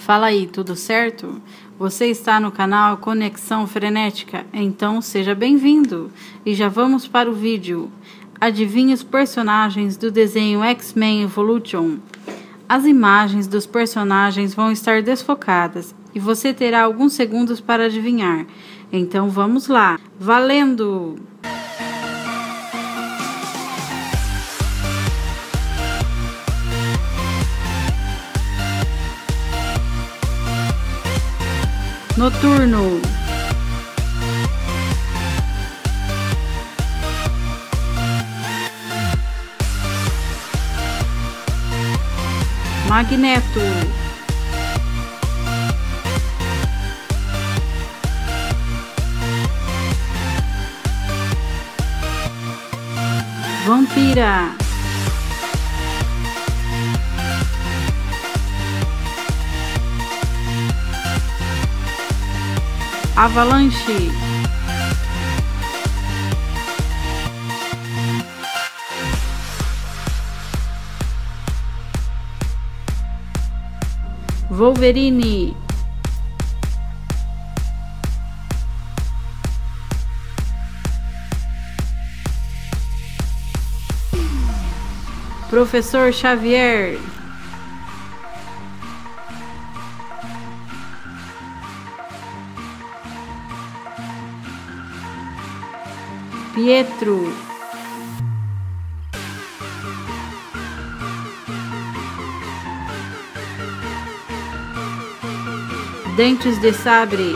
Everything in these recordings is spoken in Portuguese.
Fala aí, tudo certo? Você está no canal Conexão Frenética, então seja bem-vindo! E já vamos para o vídeo. Adivinhe os personagens do desenho X-Men Evolution. As imagens dos personagens vão estar desfocadas e você terá alguns segundos para adivinhar. Então vamos lá, valendo! Noturno, Magneto, Vampira, Avalanche, Wolverine, Professor Xavier, Pietro, Dentes de Sabre,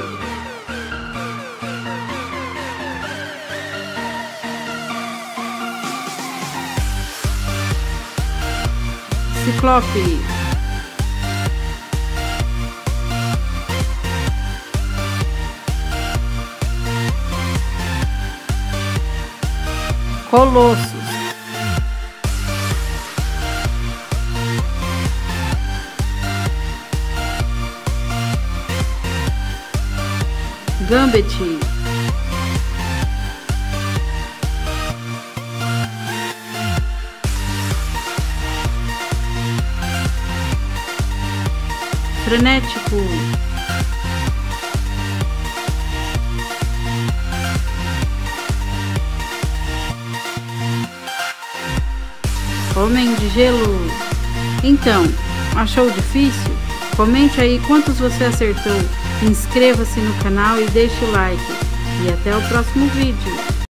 Ciclope, Colossus, Gambit, Frenético, Homem de Gelo. Então, achou difícil? Comente aí quantos você acertou. Inscreva-se no canal e deixe o like. E até o próximo vídeo.